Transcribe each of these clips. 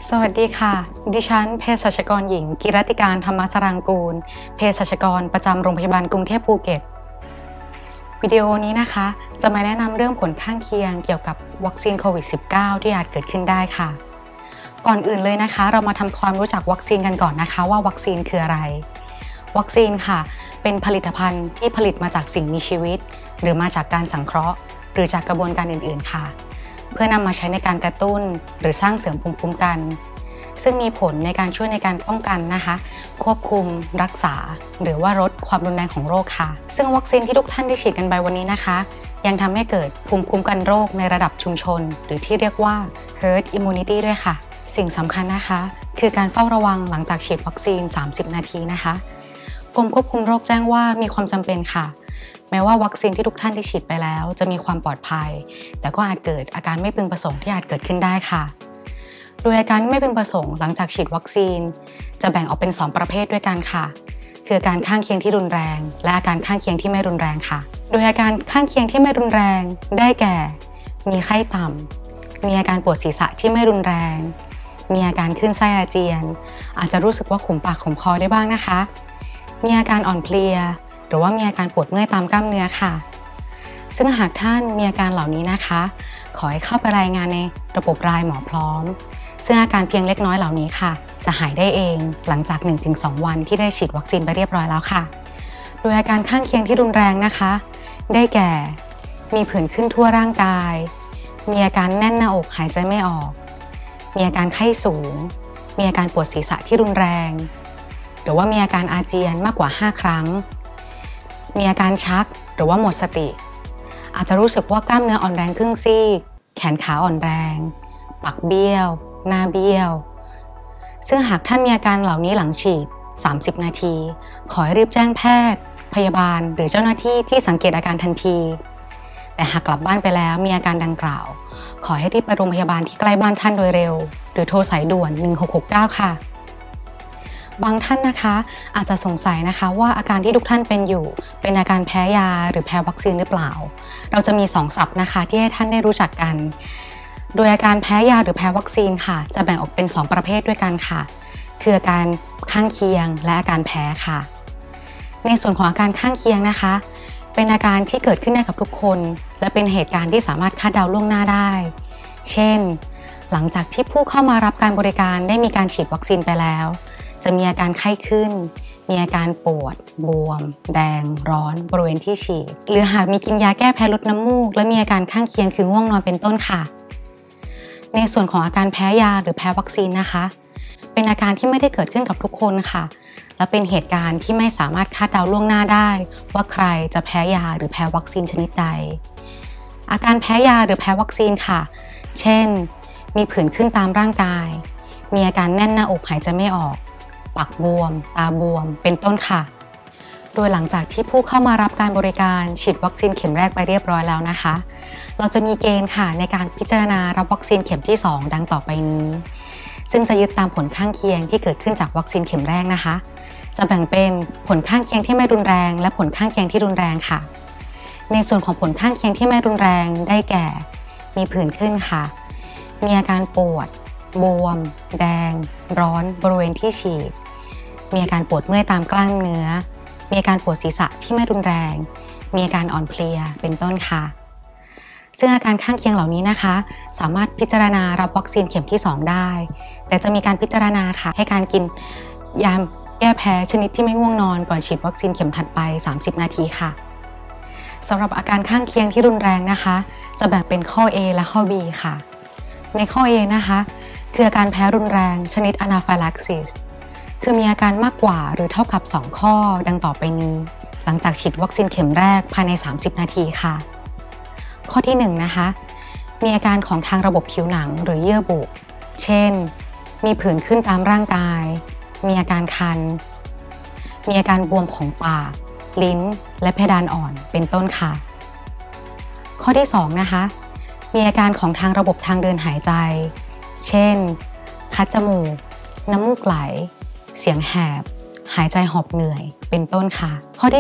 สวัสดีค่ะดิฉันเภสัชกรหญิงกิรติการธรรมสรางกูลเภสัชกรประจำโรงพยาบาลกรุงเทพภูเก็ตวิดีโอนี้นะคะจะมาแนะนำเรื่องผลข้างเคียงเกี่ยวกับวัคซีนโควิด -19 ที่อาจเกิดขึ้นได้ค่ะก่อนอื่นเลยนะคะเรามาทำความรู้จักวัคซีนกันก่อนนะคะว่าวัคซีนคืออะไรวัคซีนค่ะเป็นผลิตภัณฑ์ที่ผลิตมาจากสิ่งมีชีวิตหรือมาจากการสังเคราะห์หรือจากกระบวนการอื่นๆค่ะเพื่อนำมาใช้ในการกระตุ้นหรือสร้างเสริมภูมิคุ้มกันซึ่งมีผลในการช่วยในการป้องกันนะคะควบคุมรักษาหรือว่าลดความรุนแรงของโรคค่ะซึ่งวัคซีนที่ทุกท่านได้ฉีดกันไปวันนี้นะคะยังทำให้เกิดภูมิคุ้มกันโรคในระดับชุมชนหรือที่เรียกว่า herd immunity ด้วยค่ะสิ่งสำคัญนะคะคือการเฝ้าระวังหลังจากฉีดวัคซีน30นาทีนะคะกรมควบคุมโรคแจ้งว่ามีความจำเป็นค่ะแม้ว่าวัคซีนที่ทุกท่านได้ฉีดไปแล้วจะมีความปลอดภัยแต่ก็อาจเกิดอาการไม่พึงประสงค์ที่อาจเกิดขึ้นได้ค่ะโดยอาการไม่พึงประสงค์หลังจากฉีดวัคซีนจะแบ่งออกเป็น2ประเภทด้วยกันค่ะคืออาการข้างเคียงที่รุนแรงและอาการข้างเคียงที่ไม่รุนแรงค่ะโดยอาการข้างเคียงที่ไม่รุนแรงได้แก่มีไข้ต่ำมีอาการปวดศีรษะที่ไม่รุนแรงมีอาการคลื่นไส้อาเจียนอาจจะรู้สึกว่าขมปากขมคอได้บ้างนะคะมีอาการอ่อนเพลียหรือว่ามีอาการปวดเมื่อยตามกล้ามเนื้อค่ะซึ่งหากท่านมีอาการเหล่านี้นะคะขอให้เข้าไปรายงานในระบบรายหมอพร้อมซึ่งอาการเพียงเล็กน้อยเหล่านี้ค่ะจะหายได้เองหลังจาก 1-2 วันที่ได้ฉีดวัคซีนไปเรียบร้อยแล้วค่ะโดยอาการข้างเคียงที่รุนแรงนะคะได้แก่มีผื่นขึ้นทั่วร่างกายมีอาการแน่นหน้าอกหายใจไม่ออกมีอาการไข้สูงมีอาการปวดศีรษะที่รุนแรงหรือว่ามีอาการอาเจียนมากกว่า5ครั้งมีอาการชักหรือว่าหมดสติอาจจะรู้สึกว่ากล้ามเนื้ออ่อนแรงครึ่งซีกแขนขาอ่อนแรงปากเบี้ยวหน้าเบี้ยวซึ่งหากท่านมีอาการเหล่านี้หลังฉีด30นาทีขอให้รีบแจ้งแพทย์พยาบาลหรือเจ้าหน้าที่ที่สังเกตอาการทันทีแต่หากกลับบ้านไปแล้วมีอาการดังกล่าวขอให้รีบไปโรงพยาบาลที่ใกล้บ้านท่านโดยเร็วหรือโทรสายด่วน1669ค่ะบางท่านนะคะอาจจะสงสัยนะคะว่าอาการที่ทุกท่านเป็นอยู่เป็นอาการแพ้ยาหรือแพ้วัคซีนหรือเปล่าเราจะมี2ศัพท์นะคะที่ให้ท่านได้รู้จักกันโดยอาการแพ้ยาหรือแพ้วัคซีนค่ะจะแบ่งออกเป็น2ประเภทด้วยกันค่ะคืออาการข้างเคียงและอาการแพ้ค่ะในส่วนของอาการข้างเคียงนะคะเป็นอาการที่เกิดขึ้นได้กับทุกคนและเป็นเหตุการณ์ที่สามารถคาดเดาล่วงหน้าได้เช่นหลังจากที่ผู้เข้ามารับการบริการได้มีการฉีดวัคซีนไปแล้วจะมีอาการไข้ขึ้นมีอาการปวดบวมแดงร้อนบริเวณที่ฉีดหรือหากมีกินยาแก้แพ้ลดน้ำมูกและมีอาการข้างเคียงคือง่วงนอนเป็นต้นค่ะในส่วนของอาการแพ้ยาหรือแพ้วัคซีนนะคะเป็นอาการที่ไม่ได้เกิดขึ้นกับทุกคนค่ะและเป็นเหตุการณ์ที่ไม่สามารถคาดเดาล่วงหน้าได้ว่าใครจะแพ้ยาหรือแพ้วัคซีนชนิดใดอาการแพ้ยาหรือแพ้วัคซีนค่ะเช่นมีผื่นขึ้นตามร่างกายมีอาการแน่นหน้าอกหายใจไม่ออกปากบวมตาบวมเป็นต้นค่ะโดยหลังจากที่ผู้เข้ามารับการบริการฉีดวัคซีนเข็มแรกไปเรียบร้อยแล้วนะคะเราจะมีเกณฑ์ค่ะในการพิจารณารับวัคซีนเข็มที่2ดังต่อไปนี้ซึ่งจะยึดตามผลข้างเคียงที่เกิดขึ้นจากวัคซีนเข็มแรกนะคะจะแบ่งเป็นผลข้างเคียงที่ไม่รุนแรงและผลข้างเคียงที่รุนแรงค่ะในส่วนของผลข้างเคียงที่ไม่รุนแรงได้แก่มีผื่นขึ้นค่ะมีอาการปวดบวมแดงร้อนบริเวณที่ฉีดมีอาการปวดเมื่อยตามกล้ามเนื้อมีอาการปวดศีรษะที่ไม่รุนแรงมีอาการอ่อนเพลียเป็นต้นค่ะซึ่งอาการข้างเคียงเหล่านี้นะคะสามารถพิจารณารับวัคซีนเข็มที่2ได้แต่จะมีการพิจารณาค่ะให้การกินยาแก้แพ้ชนิดที่ไม่ง่วงนอนก่อนฉีดวัคซีนเข็มถัดไป30นาทีค่ะสำหรับอาการข้างเคียงที่รุนแรงนะคะจะแบ่งเป็นข้อ A และข้อ B ค่ะในข้อ A นะคะคืออาการแพ้รุนแรงชนิด Anaphylaxis คือมีอาการมากกว่าหรือเท่ากับ2ข้อดังต่อไปนี้หลังจากฉีดวัคซีนเข็มแรกภายใน30นาทีค่ะข้อที่1นะคะมีอาการของทางระบบผิวหนังหรือเยื่อบุเช่นมีผื่นขึ้นตามร่างกายมีอาการคันมีอาการบวมของปากลิ้นและเพดานอ่อนเป็นต้นค่ะข้อที่2นะคะมีอาการของทางระบบทางเดินหายใจเช่นคัดจมูกน้ำมูกไหลเสียงแหบหายใจหอบเหนื่อยเป็นต้นค่ะข้อที่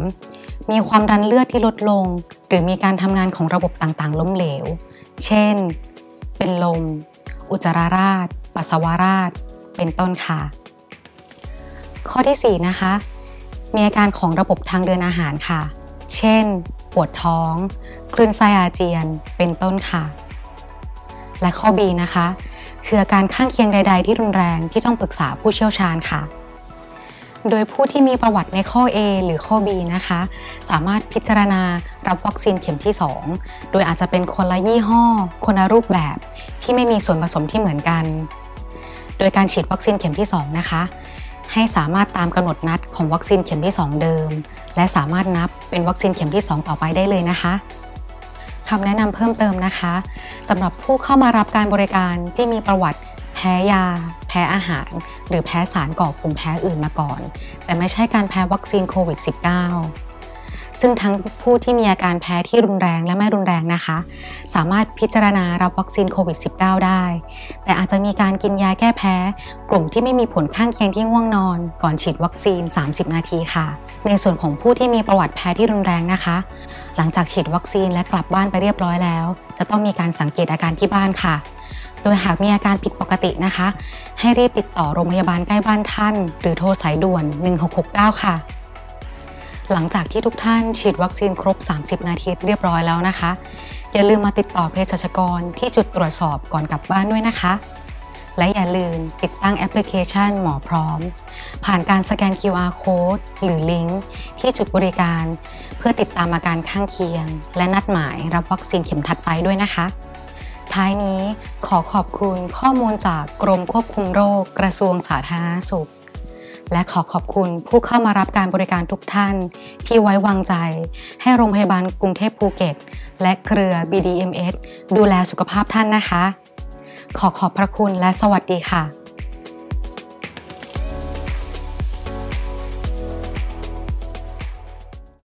3มีความดันเลือดที่ลดลงหรือมีการทำงานของระบบต่างๆล้มเหลวเช่นเป็นลมอุจจาระราชปัสสาวะราษฎร์เป็นต้นค่ะข้อที่4นะคะมีอาการของระบบทางเดินอาหารค่ะเช่นปวดท้องคลื่นไส้อาเจียนเป็นต้นค่ะและข้อ B นะคะคืออาการข้างเคียงใดๆที่รุนแรงที่ต้องปรึกษาผู้เชี่ยวชาญค่ะโดยผู้ที่มีประวัติในข้อ A หรือข้อ B นะคะสามารถพิจารณารับวัคซีนเข็มที่2โดยอาจจะเป็นคนละยี่ห้อคนละรูปแบบที่ไม่มีส่วนผสมที่เหมือนกันโดยการฉีดวัคซีนเข็มที่2นะคะให้สามารถตามกำหนดนัดของวัคซีนเข็มที่2เดิมและสามารถนับเป็นวัคซีนเข็มที่2ต่อไปได้เลยนะคะคำแนะนำเพิ่มเติมนะคะสำหรับผู้เข้ามารับการบริการที่มีประวัติแพ้ยาแพ้อาหารหรือแพ้สารก่อภูมิแพ้อื่นมาก่อนแต่ไม่ใช่การแพ้วัคซีนโควิด -19 ซึ่งทั้งผู้ที่มีอาการแพ้ที่รุนแรงและไม่รุนแรงนะคะสามารถพิจารณารับวัคซีนโควิด -19 ได้แต่อาจจะมีการกินยาแก้แพ้กลุ่มที่ไม่มีผลข้างเคียงที่ง่วงนอนก่อนฉีดวัคซีน30นาทีค่ะในส่วนของผู้ที่มีประวัติแพ้ที่รุนแรงนะคะหลังจากฉีดวัคซีนและกลับบ้านไปเรียบร้อยแล้วจะต้องมีการสังเกตอาการที่บ้านค่ะโดยหากมีอาการผิดปกตินะคะให้รีบติดต่อโรงพยาบาลใกล้บ้านท่านหรือโทรสายด่วน1669ค่ะหลังจากที่ทุกท่านฉีดวัคซีนครบ30นาทีเรียบร้อยแล้วนะคะอย่าลืมมาติดต่อเภสัชกรที่จุดตรวจสอบก่อนกลับบ้านด้วยนะคะและอย่าลืมติดตั้งแอปพลิเคชันหมอพร้อมผ่านการสแกน QR Code หรือลิงก์ที่จุดบริการเพื่อติดตามอาการข้างเคียงและนัดหมายรับวัคซีนเข็มถัดไปด้วยนะคะท้ายนี้ขอขอบคุณข้อมูลจากกรมควบคุมโรคกระทรวงสาธารณสุขและขอขอบคุณผู้เข้ามารับการบริการทุกท่านที่ไว้วางใจให้โรงพยาบาลกรุงเทพภูเก็ตและเครือ BDMS ดูแลสุขภาพท่านนะคะขอขอบพระคุณและสวัสดีค่ะ